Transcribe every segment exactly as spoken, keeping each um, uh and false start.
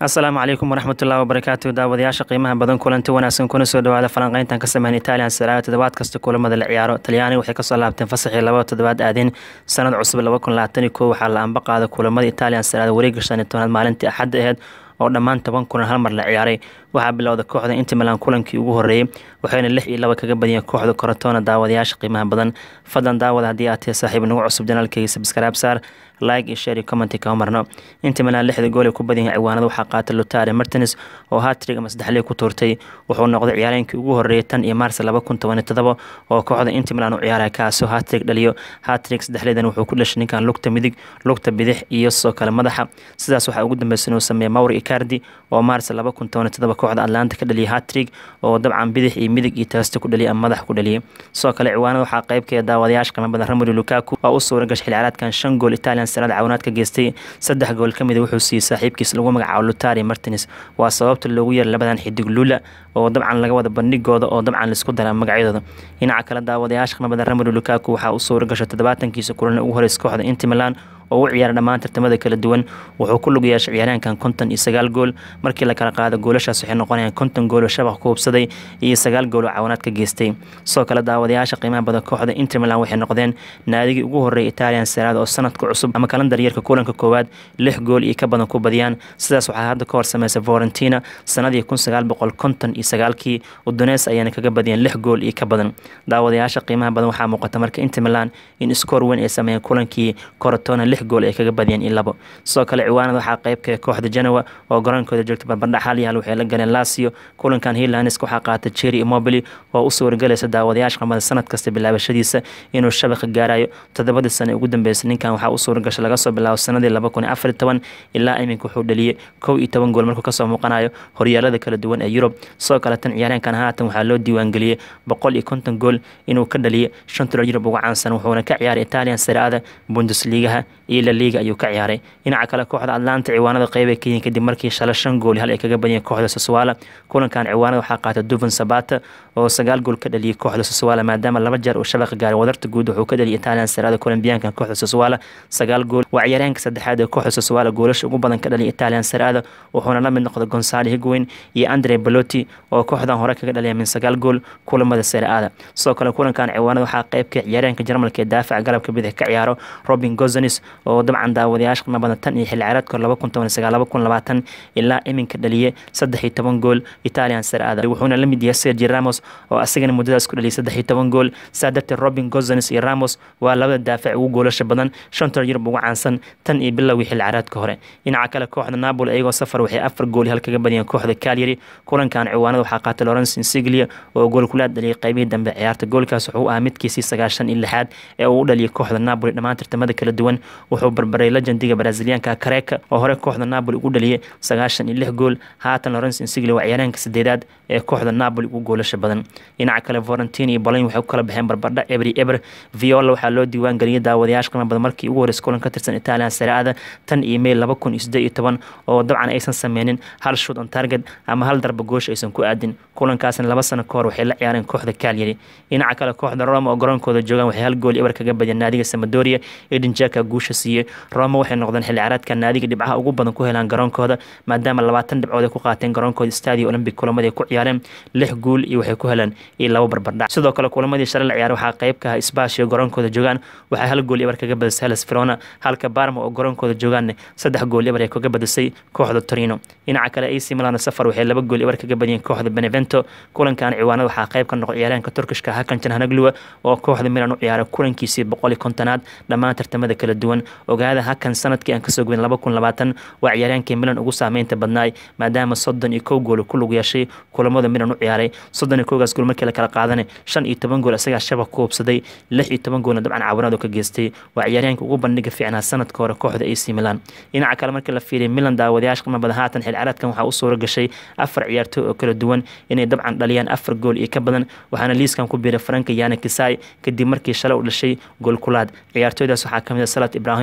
asalaamu calaykum waraxmatullahi wabarakaatu daawadayaasha qiimaha badan kulanti wanaagsan kuna soo dhawaada falanqeyntan ka sameyn Italian Serie A toddobaad kasta kulamada la ciyaaro Talyaani waxay ka soo laabteen fasaxii laba toddobaad aadin sanad cusub laba kun labaatan iyo kow waxaa la anba qaaday kulamada Italian Serie A wareegga shan iyo tobnaad maalintii Axad ahayd oo dhammaan toban kulan hal mar la ciyaaray waxaa bilowday kooxda Inter Milan kulankii ugu horeeyay waxayna lix iyo laba kaga badiyeen kooxda Crotone daawadayaasha qiimaha badan fadlan daawada haddii aad tahay saaxiib nagu cusub janaalkayga subscribe saar like iyo share iyo comment ka marno Inter Milan lixda gool ee ku badiyeen ciwaanada waxaa qaatay Lautaro Martinez oo hat-trick ama saddex ku tuurtay wuxuu noqday ciyaaryahankii ugu horeeyay tan iyo Maarso laba kun toban iyo toddoba oo kooxda Inter Milan u ciyaaray kaasoo hat-trick dhaliyo hat-trick saddexleedan wuxuu ku dhashay ninkan lugta midig lugta bidix iyo soo kale madaxa sidaas waxaa ugu dambeysay inuu sameeyay Mauro Icardi oo Maarso laba kun toban iyo toddoba kooxda Atlanta ka dhaliyay hat-trick oo dabcan bidix iyo midig iyo taasta ku dhaliyay ama madax ku dhaliyay soo kale ciwaanada waxaa qayb ka ah daawadayaasha qiimaha badan Romelu Lukaku oo u suura gashay ciyaaradkan shan gool Italian Serie A caawimaad ka geystay saddex gool kamid wuxuu siiyay saaxiibkiis lagu magacaabo Lautaro Martinez waa sababta loogu yeeray labadan xidig Lula oo dabcan laga wada bandhigooda oo dabcan la isku daray magacyadooda dhinaca kale daawadayaasha qiimaha badan Romelu Lukaku waxa uu suura gashay toddobaatankiisa kulan ugu horeeyay kooxda Inter Milan oo u ciyaaray dhammaan tartamada kala duwan wuxuu ku lug yeeshay ciyaaraankan konton iyo sagaal gool markii la kala qaado goolashaas waxay noqonayaan konton gool oo shabaq ku hubsaday iyo sagaal gool oo caawimaad ka geystay soo kale daawadayaasha qiimaha badan kooxda Inter Milan waxay noqdeen naadigii ugu horeeyay Italian Serie A oo sanadka cusub ama kalendar yeerka kulanka koowaad lix gool iyo ka badan ku badiyaan sidaas waxaa hadda ka hor sameysay Fiorentina sanadii kun sagaal boqol konton iyo sagaalkii Udinese ayana kaga badiyeen lix gool iyo ka badan daawadayaasha qiimaha badan waxaa muuqata marka Inter Milan in score weyn ay sameeyeen kulankii Crotone lix gool ay kaga badiyeen in labo soo kale ciwaanada waxaa qayb ka kooxda Genoa oo garoonkooda joogta barbardhac hal iyo hal waxay la galeen Lazio kulankan Hilanis waxaa qaatay Thierry Immobile oo u suuragalaysa daawadayaasha qamada sanad kasta bilaabashadiisa inuu shabaqa gaarayo toddobadii sano ugu dambeysay ninkan waxaa u suuragashay laga soo bilaabo sanadii laba kun iyo afar iyo toban ilaa iminka wuxuu dhaliyay kow iyo toban gool markuu kasoo muuqanayo horyaalada kala duwan ee Yurub soo kale tan ciyaaryahankan haatan waxaa loo diiwaangeliyay boqol iyo konton gool inuu ka dhaliyay shanta Yurub ugu caansan wuxuuna ka ciyaaray Italian Serie A Bundesliga iyo La Liga ayuu ka ciyaaray dhinaca kale kooxda Atlanta ciwaanada qayb ay ka yihiin kadib markii shalay shan gool hal ay kaga badiyeen kooxda Sassuolo kulankan ciwaanada waxaa qaatay Duvan Zapata oo sagaal gool ka dhaliyay kooxda Sassuolo maadaama laba jeer uu shabaqa gaaray wadarta guud wuxuu ka dhaliyay Italian Serie A Colombianka kooxda Sassuolo sagaal gool waa ciyaaryahanka saddexaad ee kooxda Sassuolo goolasha ugu badan ka dhaliyay Italian Serie A wuxuuna la mid noqday Gonzalo Higuain iyo Andrea Belotti oo kooxdan hore kaga dhaliyay min sagaal gool kulamada Serie A soo kale kulankan ciwaanada waxaa qayb ka ciyaaryahanka Jarmalka ee daafaca galabka bidix ka ciyaaro Robin Gosens oo dabcan daawadayaasha qiimaha badan tan iyo xilli ciyaareedka laba kun toban iyo sagaal laba kun labaatan ilaa iminka dhaliyay saddex iyo toban gool Italian Serie A wuxuuna la mid yahay Sergio Ramos oo asagana muddadaas ku dhaliyay saddex iyo toban gool saadabta Robin Gosens iyo Ramos waa labada daafac ugu goolasha badan shanta Yurub ugu caansan tan iyo bilowgii xilli ciyaareedka hore dhinaca kale kooxda Napoli ayagoo safar waxay afar gool hal kaga badiyeen kooxda Cagliari kulankan ciwaanada waxaa qaatay Lawrence Insigne oo gool kula dhaliyay qaybihii dambe ciyaarta goolkaas wuxuu ahaa midkiisii sagaashan iyo lixaad ee uu u dhaliyay kooxda Napoli dhammaan tartamada kala duwan wuxuu barbaray legendiga Brazilianka Careca oo hore kooxda Napoli ugu dhaliyay sagaashan iyo lix gool haatan Lawrence Insigne waa ciyaaryahanka sideedaad ee kooxda Napoli ugu goolasha badan dhinaca kale Fiorentina iyo Bologna waxay ku kala baxeen barbardhac eber eber Viola waxaa loo diiwaan geliyay daawadayaasha qiimaha badan markii ugu horeysay kulan ka tirsan Italian Serie A tan iyo May laba kun iyo siddeed iyo toban oo dabcan aysan sameynin hal shoot on target ama hal darba goosh aysan ku aadin kulankaasna laba sano ka hor waxay la ciyaareen kooxda Cagliari dhinaca kale kooxda Roma oo garoonkooda joogan waxay hal gool eber kaga badiyeen naadiga Sampdoria Edin Dzeko guusha siiyay Roma waxay noqdeen xilli ciyaareedka naadiga dhibcaha ugu badan ku helaan garoonkooda maadaama labaatan dhibcood ay ku qaateen garoonkooda Stadio Olimpico kulamada ay ku ciyaareen lix gool iyo waxay ku heleen iyo laba barbardhac sidoo kale kulamadii shalay la ciyaaray waxaa qayb ka ah Spezia garoonkooda joogan waxay hal gool eber kaga badisay Hellas Verona halka Parma oo garoonkooda joogan saddex gool eber ay kaga badisay kooxda Torino dhinaca kale A C Milan safar waxay laba gool eber kaga badiyeen kooxda Benevento kulankan ciwaanada waxaa qayb ka noqday ciyaaryahanka Turkishka Hakan Çalhanoğlu oo kooxda Milan u ciyaaray kulankiisii boqol iyo kontonaad dhammaan tartamada kala duwan ogaada Hakan sanadkii aan kasoo goyn laba kun labaatan waa ciyaaryahankii Milan ugu saameynta badnaay maadaama soddon iyo kow gool ku lug yeeshay kulamada Milan u ciyaaray soddon iyo kow gaas gool markii la kala qaadanay shan iyo toban gool asaga shabaq ku hubsaday lix iyo toban goolna dabcan caawinaad ka geystay waa ciyaaryahanka ugu bandhiga fiicnaa sanadka hore kooxda A C Milan dhinaca kale markii la fiiriyay Milan daawadayaasha qiimaha badan haatan xilli ciyaareedkan waxaa u suura gashay afar ciyaartoy oo kala duwan inay dabcan dhaliyaan afar gool iyo ka badan waxaana liiskan ku biiray Frank Yana Kisai kadib markii shalay u dhashay gool kulaad ciyaartoydaas waxaa kamid ah Salat Ibrahimovic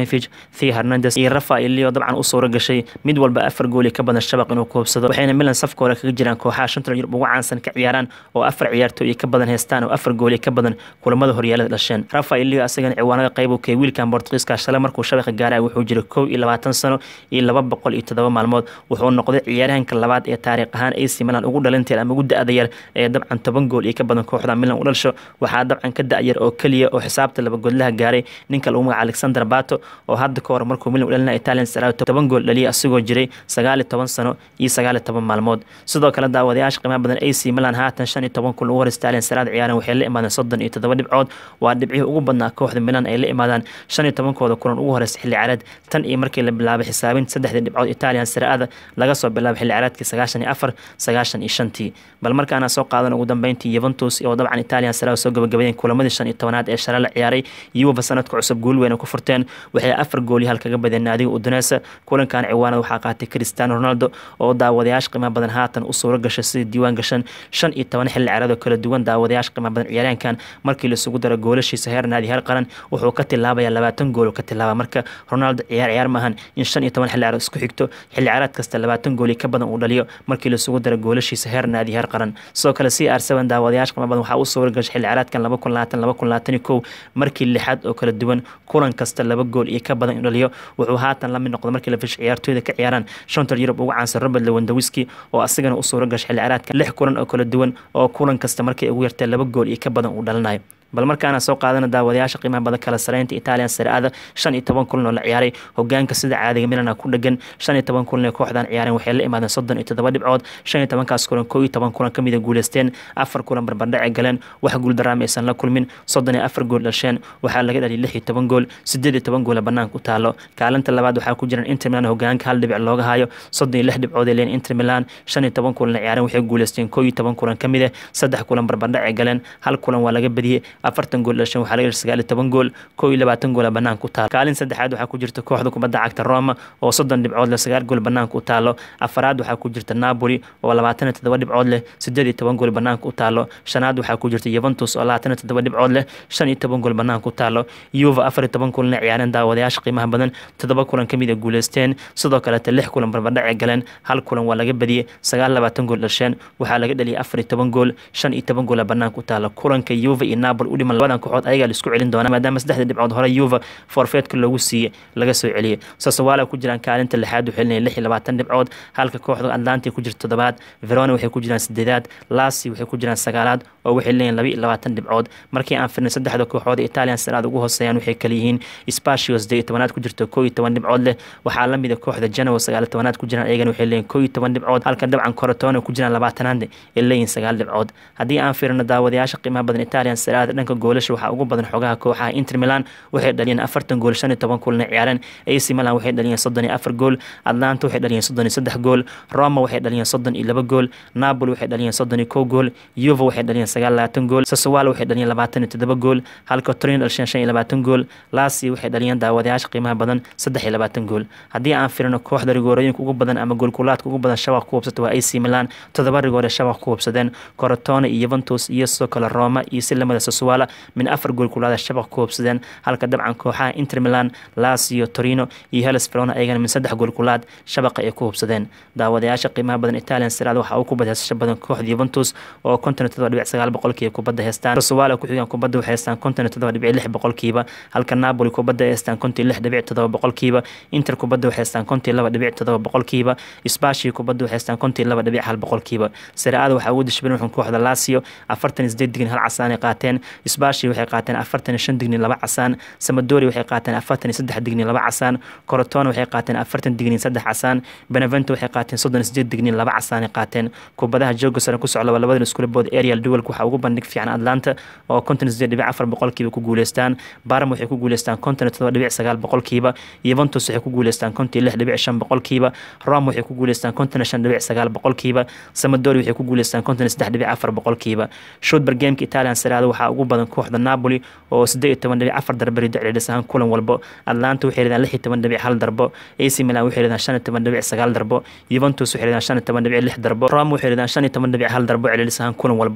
Ibrahimovic, Theo Hernandez iyo Rafael Leo dabcan u suura gashay mid walba afar gool ka badan shabaq inuu koobsado waxayna Milan safka hore kaga jiraan kooxaha shanta Yurub ugu caansan ka ciyaaraan oo afar ciyaartooy ka badan heestaan oo afar gool ka badan kulamada horyaalada dhasheen. Rafael Leo asagana ciwaanada qayb uu ka wiilkan Portugiiska shalay markuu shabaqa gaaray wuxuu jiray kow iyo labaatan sano iyo laba boqol iyo toddoba maalmood wuxuu noqday ciyaaryahanka labaad ee taariikh ahaan A C Milan ugu dhalinteed ama ugu da'da yar ee dabcan toban gool ka badan kooxda Milan u dhasho waxaa dabcan ka da'yar oo kaliya oo xisaabta laba goolaha gaaray ninka lagu magacaabo Alexander Bato oo hadda ka hor markuu Milan u dhalinay Italian Serie A toban gool dhaliyay asagoo jiray sagaal iyo toban sano iyo sagaal iyo toban maalmood. sidoo kale daawadayaasha qiimaha badan A C Milan haatan shan iyo toban kulan ugu hor Italian Serie A ciyaaran waxay la imaadeen soddon iyo toddoba dhibcood waa dhibcihii ugu badnaa kooxda Milan ay la imaadaan shan iyo toban kooda kulan ugu horeysay xilli ciyaareed tan iyo markii la bilaabay xisaabin saddexda dhibcood Italian Serie A laga soo bilaabay xilli ciyaareedkii sagaashan iyo afar sagaashan iyo shan bal markaana soo qaadan ugu dambeyntii Juventus oo dabcan Italian Serie A soo gabagabeeyeen kulamadii shan iyo tobanaad ee shalay la ciyaaray Juve sanadka cusub guul weyn ku furteen waxay afar gool hal kaga badeen naadiga Udinese kulankan ciwaanada waxaa qaatay Cristiano Ronaldo oo daawadayaasha qiimaha badan haatan u suura gashay sidii diiwaan gashan shan iyo toban xilli ciyaareed kala duwan daawadayaasha qiimaha badan ciyaaryahankan markii la isugu daro goolashiisa heer naadi heer qaran wuxuu ka tilaabayaa labaatan gool ka tilaaba marka Ronaldo ciyaar ciyaar maahan in shan iyo toban xilli ciyaareed isku xigto xilli ciyaareed kasta labaatan gool ka badan uu dhaliyo markii la isugu daro goolashiisa heer naadi heer qaran sidoo kale C R seven daawadayaasha qiimaha badan waxa uu suura gashay xilli ciyaareedkan laba kun iyo labaatan laba kun iyo labaatan iyo kow markii lixaad oo kala duwan kulan kasta laba gool iyo ka badan dhaliyo wuxuu haatan la mid noqday markii la fish ciyaartooyda ka ciyaaraan shanta Yurub ugu caansan Robert Lewandowski oo asagana u suura gashay xilli ciyaareedkan lix kulan oo kala duwan oo kulan kasta markii ugu yartay laba gool iyo ka badan uu dhalanayo. bal markaana soo qaadana daawadayaasha qiimaha badan kala sareynta Italian Serie A shan iyo toban kulan oo la ciyaaray hogaanka sida caadiga Milan ku dhagan shan iyo toban kulan ee kooxdan ciyaareen waxay la imaadeen soddon iyo toddoba dhibcood shan iyo toban kaas kulan kow iyo toban kulan kamid ah guuleysteen afar kulan barbardhac galeen wax guul daraamaysan la kulmin soddon iyo afar gool dhasheen waxaa laga dhaliyay lix iyo toban gool siddeed iyo toban gool banaanka u taalo kaalinta labaad waxaa ku jiran Inter Milan hogaanka hal dhibic looga hayo soddon iyo lix dhibcood ee leen Inter Milan shan iyo toban kulan ciyaareen waxay guuleysteen kow iyo toban kulan kamid ah saddex kulan barbardhac galeen hal kulan waa laga badiyay afartan gool dhasheen waxaa laga dhigay sagaal iyo toban gool kow iyo labaatan gool banaanka u taalo kaalin saddexaad waxaa ku jirta kooxda kubadda cagta Roma oo soddon dhibcood leh sagaal gool banaanka u taalo afaraad waxaa ku jirta Napoli oo labaatan iyo toddoba dhibcood leh siddeed iyo toban gool banaanka u taalo shanaad waxaa ku jirta Juventus oo labaatan iyo toddoba dhibcood leh shan iyo toban gool banaanka u taalo Juve afar iyo toban kulan ciyaareen daawadayaasha qiimaha badan toddoba kulan kamid ah guuleysteen sidoo kale lix kulan barbardhac galeen hal kulan waa laga badiyay sagaal iyo labaatan gool dhasheen waxaa laga dhaliyay afar iyo toban gool shan iyo toban gool banaanka u taalo kulanka Juve iyo Napoli u dhiman labadan kooxood ayaga la isku celin doona maadaama saddexda dhibcood hore Juve forfeitka loogu siiyay laga soo celiyay Sassuolo ku jiraan kaalinta lixaad waxay leeyihiin lix iyo labaatan dhibcood halka kooxda Atalanta ku jirto toddobaad Verona waxay ku jiraan siddeedaad Lazio waxay ku jiraan sagaalaad oo waxay leeyihiin laba iyo labaatan dhibcood markii aan fiirnay saddexda kooxood ee Italian Serie A ugu hooseeyaan waxay kala yihiin Spezia siddeed iyo toban ku jirto kow iyo toban dhibcood leh waxaa la mid ah kooxda Genoa sagaal iyo toban ku jiraan ayagana waxay leeyihiin kow iyo toban dhibcood halka dabcan Crotone ku jiraan labaatanaad ee leeyihiin sagaal dhibcood haddii aan fiirno daawadayaasha qiimaha badan Italian Serie A dhanka goolasha waxaa ugu badan xogaha kooxaha Inter Milan waxay dhaliyeen afartan gool shan iyo toban kulan ciyaareen A C Milan waxay dhaliyeen soddon iyo afar gool Atalanta waxay dhaliyeen soddon iyo saddex gool Roma waxay dhaliyeen soddon iyo laba gool Napoli waxay dhaliyeen soddon iyo kow gool Juve waxay dhaliyeen sagaal iyo labaatan gool Sassuolo waxay dhaliyeen labaatan iyo toddoba gool halka Torino dhaliyeen shan iyo labaatan gool Lazio waxay dhaliyeen daawadayaasha qiimaha badan saddex iyo labaatan gool haddii aan fiirno kooxda rigoorooyinka ugu badan ama gool kulaadka ugu badan shabaq ku hubsatay waa A C Milan toddoba rigoore shabaq ku hubsadeen Crotone iyo Juventus iyo sidoo kale Roma iyo si lamada Sassuolo min afar gool kulaad shabaq ku hubsadeen halka dabcan kooxaha Inter Milan Lazio Torino iyo Hellas Verona ayagana min saddex gool kulaad shabaqa ay ku hubsadeen daawadayaasha qiimaha badan Italian Serie A waxa uu ku badheysasho badan kooxda Juventus oo konton iyo toddoba dhibic sagaal boqolkiiba kubadda heystaan Sassuolo ku xigaan kubadda waxay heystaan konton iyo toddoba dhibic lix boqolkiiba halka Napoli kubadda heystaan konton iyo lix dhibic toddoba boqolkiiba Inter kubadda waxay heystaan konton iyo laba dhibic toddoba boqolkiiba Spezia kubadda waxay heystaan konton iyo laba dhibic hal boqolkiiba Serie A waxa uu dishbin wuxuu kooxda Lazio afartan iyo siddeed digni hal casaan ay qaateen Spezia waxay qaateen afartan iyo shan digni laba casaan Sampdoria waxay qaateen afartan iyo saddex digni laba casaan Crotone waxay qaateen afartan digni saddex casaan Benevento waxay qaateen soddon iyo siddeed digni laba casaan ay qaateen kubadaha jooga sare ku socda labadan isku bood aerial duel waxa ugu bandhig fiican Atalanta oo konton iyo siddeed dhibic afar boqolkiiba ku guuleystaan Parma waxay ku guuleystaan konton iyo toddoba dhibic sagaal boqolkiiba Juventus waxay ku guuleystaan konton iyo lix dhibic shan boqolkiiba Roma waxay ku guuleystaan konton iyo shan dhibic sagaal boqolkiiba Sampdoria waxay ku guuleystaan konton iyo saddex dhibic afar boqolkiiba shoot per game Italian Serie A waxa ugu badan kooxda Napoli oo siddeed iyo toban dhibic afar darbo dhicdhisan kulan walbo Atalanta waxay leedahay lix iyo toban dhibic hal darbo A C Milan waxay leedahay shan iyo toban dhibic sagaal darbo Juventus waxay leedahay shan iyo toban dhibic lix darbo Roma waxay leedahay shan iyo toban dhibic hal darbo dhicdhisan kulan walbo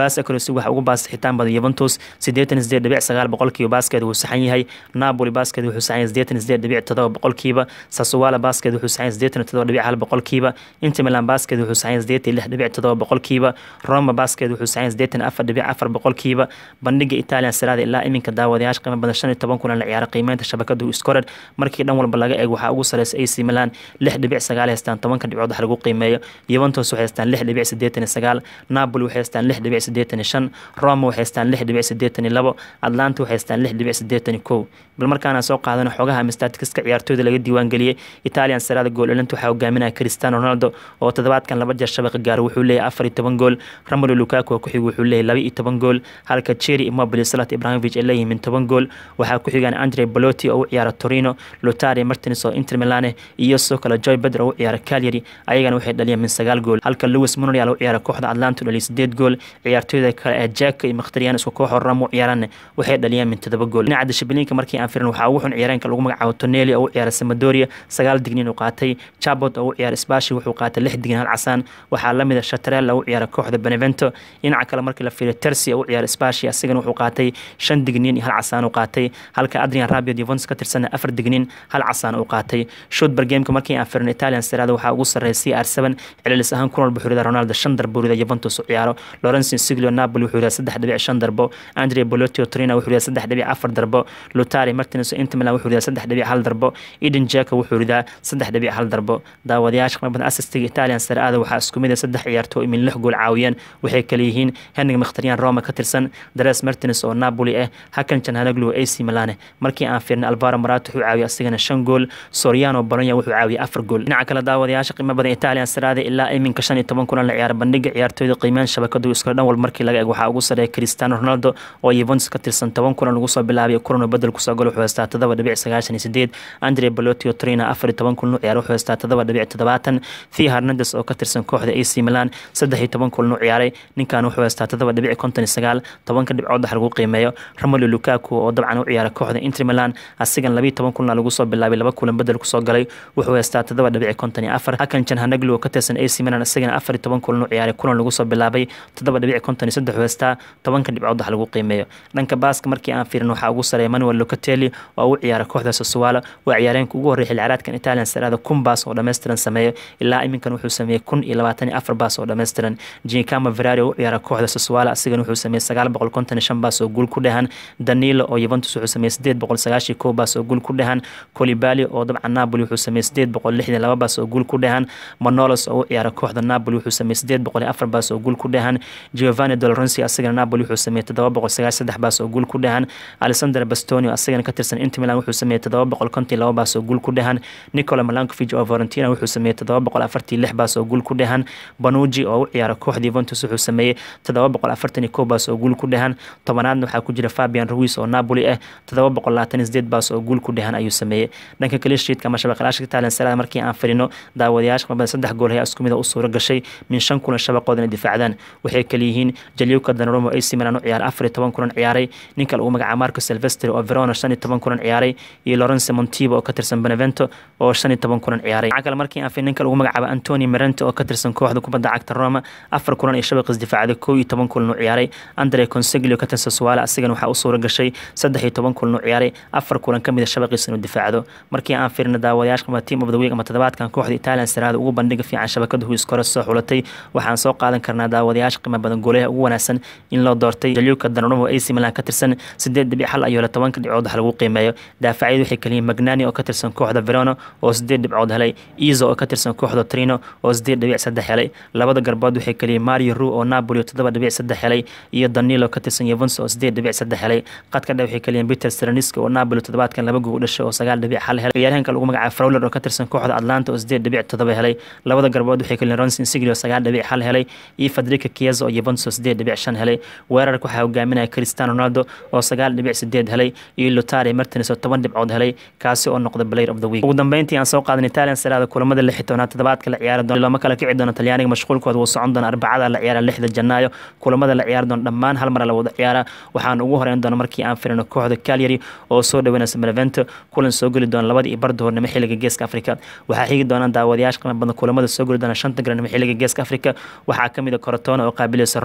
baas accuracy waxa ugu baas xitaan badan Juventus siddeetan iyo siddeed dhibic sagaal boqolkiiba baaskeedu wuu saxan yahay. Napoli baaskeedu wuxuu saxan yahay siddeetan iyo siddeed dhibic toddoba boqolkiiba. Sassuolo baaskeedu wuxuu saxan yahay siddeetan iyo toddoba dhibic hal boqolkiiba. Inter Milan baaskeedu wuxuu saxan yahay siddeetan iyo lix dhibic toddoba boqolkiiba. Roma baaskeedu wuxuu saxan yahay siddeetan iyo afar dhibic afar boqolkiiba. Bandhiga Italian Serie A ilaa iminka daawadayaasha qiimo badan shan iyo toban kulan la ciyaara qiimeynta shabakadu scored markii dhan walba laga eego waxa ugu sareysa A C Milan lix dhibic sagaal haystaan tobanka dhibcood wax lagu qiimeeyo. Juventus waxay haystaan lix dhibic siddeetan iyo sagaal. Napoli waxay haystaan lix dhibic siddeetan iyo shan. Roma waxay haystaan lix dhibic siddeetan iyo labo. Atlanta waxay haystaan lix dhibic siddeetan iyo kow. bal markaana soo qaadano xogaha statistics-ka ciyaartooyda laga diiwaan galiyay Italian Serie A gool elinta waxa hogaaminaya Cristiano Ronaldo oo toddobaadkan laba jeer shabaq gaar wuxuu leeyahay afar iyo toban gool. Romelu Lukaku ku xigay wuxuu leeyahay laba iyo toban gool halka Thierry Immobile Zlatan Ibrahimovic ay leeyihiin toban gool. Waxa ku xigaan Andrea Belotti oo u ciyaara Torino, Lautaro Martinez oo Inter Milan iyo soo kale Joy Pedro oo u ciyaara Cagliari ayagana waxay dhaliyeen min sagaal gool halka Luis Monreal oo u ciyaara kooxda Atlanta dhaliyay siddeed gool. Ciyaartooyda kale ee Jack iyo Mkhitaryan isku koox Roma u ciyaarana waxay dhaliyeen min toddoba gool. Dhinaca Shabelinka markii aan fiirno waxa ugu xun ciyaareenka lagu magacaabo Tonelli oo u ciyaara Sampdoria sagaal digniin uu qaatay. Chabot oo u ciyaara Spezia wuxuu qaatay lix digniin hal casaan. Waxaa la mid ah Chatrel oo u ciyaara kooxda Benevento. Dhinaca kale markii la fiiriyo Terzi oo u ciyaara Spezia asigana wuxuu qaatay shan digniin hal casaan uu qaatay halka Adrian Rabiot Juventus ka tirsan afar digniin hal casaan uu qaatay. Shoot per game markii aan fiirno Italian Serie A waxa ugu sareeyay C R seven cililis ahaan kulan buxurida Ronaldo shan darbo urida Juventus u ciyaaro. Lorenzo Insigne Napoli wuxuu leeyahay saddex dhibic shan darbo. Andrea Belotti oo Torino wuxuu leeyahay saddex dhibic afar darbo. Lautaro Martinez oo Inter Milan wuxuu leeyahay saddex dhibic hal darbo. Eden Dzeko wuxuu leeyahay saddex dhibic hal darbo. Daawadayaasha qeybta assistiga Italian Serie A waxa isku mid ah saddex ciyaartooy min lix gool caawiyeen waxay kala yihiin Henrik Mkhitaryan Roma ka tirsan, Dries Mertens oo Napoli ah, Hakan Calhanoglu A C Milan. Markii aan fiirno Alvaro Morata wuxuu caawiyay asigana shan gool, Soriano Bologna wuxuu caawiyay afar gool. Dhinaca kale daawadayaasha qiimo badan Italian Serie A ilaa iminka shan iyo toban kulan la ciyaar bandhiga ciyaartooyda qiimeyn shabakadu isku dhan wal markii laga eego waxa ugu sareeyay Cristiano Ronaldo oo Juventus ka tirsan toban kulan ugu soo bilaabay kulan bedel ku soo gal wuxuu haystaa toddoba dhibic sagaashan iyo siddeed. Andrea Belotti oo Torino afar iyo toban kulan ciyaar wuxuu haystaa toddoba dhibic toddobaatan. Theo Hernandez oo ka tirsan kooxda A C Milan saddex iyo toban kulan ciyaaray ninkan wuxuu haystaa toddoba dhibic konton iyo sagaal tobanka dhibcood wax lagu qiimeeyo. Romelu Lukaku oo dabcan u ciyaara kooxda Inter Milan asigan laba iyo toban kulan lagu soo bilaabay laba kulan bedel ku soo galay wuxuu haystaa toddoba dhibic konton iyo afar. Hakan Calhanoglu oo ka tirsan A C Milan asigan afar iyo toban kulan ciyaaray kulan lagu soo bilaabay toddoba dhibic konton iyo saddex haystaa tobanka dhibcood wax lagu qiimeeyo. Dhanka baaska markii aan fiirino waxa ugu sareeyay Manuel Locatelli oo u ciyaara kooxda Sassuolo waa ciyaareenka ugu horeeyay xil ciyaareedkan Italian Serie A kun baas oo dhameystiran sameeyo ilaa iminkan wuxuu sameeyay kun iyo labaatan iyo afar baas oo dhameystiran. Giancarlo Ferrari oo u ciyaara kooxda Sassuolo asigan wuxuu sameeyay sagaal boqol konton iyo shan baas oo gool ku dhahan. Danilo oo Juventus wuxuu sameeyay siddeed boqol sagaashan iyo kow baas oo gool ku dhahan. Koulibaly oo dabcan Napoli wuxuu sameeyay siddeed boqol lixdan iyo laba baas oo gool ku dhahan. Manolas oo u ciyaara kooxda Napoli wuxuu sameeyay siddeed boqol iyo afar baas oo gool ku dhahan. Giovanni Del Rossi asigana Napoli wuxuu sameeyay toddoba boqol sagaashan iyo saddex baas oo gool ku dhahan. Alessandro Bastoni asigana ka tirsan Inter Milan wuxuu sameeyay toddoba boqol konton iyo laba baas oo gool ku dhahan. Nicola Milankovic oo Fiorentina wuxuu sameeyay toddoba boqol afartan iyo lix baas oo gool ku dhahan. Bonucci oo u ciyaara kooxda Juventus wuxuu sameeyay toddoba boqol afartan iyo kow baas oo gool ku dhahan. Tobanaadna waxaa ku jira Fabian Ruiz oo Napoli ah toddoba boqol labaatan iyo siddeed baas oo gool ku dhahan ayuu sameeyay. Dhanka clean sheet-ka ama shabaqlaashka Italian Serie A markii aan firino daawadayaasha qeybta saddex gool ayaa isku mid ah u suura gashay min shan kulan shabaqoodan difaacdan waxay kala yihiin Gianluca Donnarumma oo A C Milan u ciyaar afar iyo toban kulan ciyaaray, ninka lagu magacaabo Marco Silvestri oo Verona shan iyo toban kulan ciyaaray iyo Lorenzo Montivo oo ka tirsan Benevento oo shan iyo toban kulan ciyaaray. Waxa kale markii aan fiirino ninka lagu magacaabo Antonio Mirante oo ka tirsan kooxda kubadda cagta Roma afar kulan iyo shabaq difaacday kow iyo toban kulan u ciyaaray. Andrea Consiglio ka tirsan Sassuolo asigana waxa u suura gashay saddex iyo toban kulan u ciyaaray afar kulan kamid ah shabaqiisa inuu difaacdo. Markii aan fiirino daawadayaasha qeybta team of the week ama toddobaadkan kooxda Italian Serie A ugu bandhiga fiican shabakadu uu iskora soo xulatay waxaan soo qaadan karnaa daawadayaasha qiimo badan goolaha ugu wanaagsan in loo doortay Gianluca Donnarumma oo A C Milan ka tirsan siddeed dhibic hal ayuu helay tobanka dhibcood wax lagu qiimeeyo. Daafacyadu waxay kala yihiin Magnani oo ka tirsan kooxda Verona oo siddeed dhibcood helay, Izzo oo ka tirsan kooxda Torino oo siddeed dhibic saddex helay. Labada garbood waxay kala yihiin Mario Rui oo Napoli oo toddoba dhibic saddex helay iyo Danilo ka tirsan Juventus oo siddeed dhibic saddex helay. Qadka dhexe waxay kala yihiin Peter Saranicki oo Napoli toddobaadkan laba gool u dhashay oo sagaal dhibic hal helay. Ciyaaryahanka lagu magacaabo Fowler oo ka tirsan kooxda Atlanta oo siddeed dhibic toddoba helay. Labada garbood waxay kala yihiin Lorenzo Insigne oo sagaal dhibic hal helay iyo Federico Chiesa oo Juventus oo siddeed dhibic shan helay. Weerarka waxaa hogaaminaya Cristiano Ronaldo oo sagaal dhibic siddeed helay iyo Lautaro Martinez oo toban dhibcood helay kaasi oo noqday player of the week. Ugu dambeyntii aan soo qaadan Italian Serie A kulamada lix iyo tobnaad toddobaadka la ciyaari doono lama kala kici doono Talyaaniga mashquulkooda wuu socon doona Arbacada la ciyaara lixda Janaayo kulamada la ciyaari doono dhammaan hal mar la wada ciyaara waxaan ugu horeyn doona markii aan firino kooxda Cagliari oo soo dhaweynaysa Benevento kulan soo gali doona labada iyo bardo hornimo xilliga Geeska Afrika. Waxaa xigi doona daawadayaasha qiimo badan kulamada soo gali doona shanta garanimo xilliga Geeska Afrika waxaa kamid ah Crotone oo qaabilaysa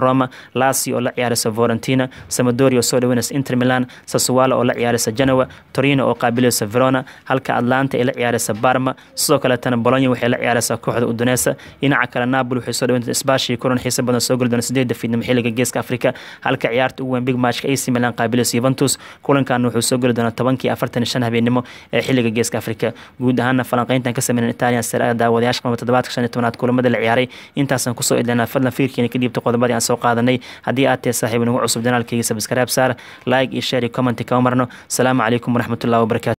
Roma, Lazio oo la ciyaaraysa Fiorentina, Sampdoria oo soo dhaweynaysa Inter Milan, Sassuolo oo la ciyaaraysa Genoa, Torino oo qaabilaysa Verona, halka Atlanta ay la ciyaaraysa Parma, sidoo kale tan Bologna waxay la ciyaaraysaa kooxda Udinese. dhinaca kale Napoli waxay soo dhaweynaysaa Spezia, kulan xiiso badan soo gali doona sideedda fiidnimo xilliga Geeska Afrika, halka ciyaarta ugu weyn big matchka A C Milan qaabilaysa Juventus. kulankan wuxuu soo gali doonaa tobankii afartan iyo shan habeenimo ee xilliga Geeska Afrika. guud ahaan falanqayntan ka sameeyay Italian Serie A daawadayaasha qaba toddobaadka shan iyo tobnaad kulamada la ciyaaray intaasan ku soo idlaynaa. fadlan fiirkiina ka dhiibta qodobadii aan soo qaadanay. haddii aad tahay saaxiib nagu cusub janaalkayga subscribe saar, like iyo share iyo comment ka marno. Assalaamu calaykum waraxmatullaahi wabarakaatuh.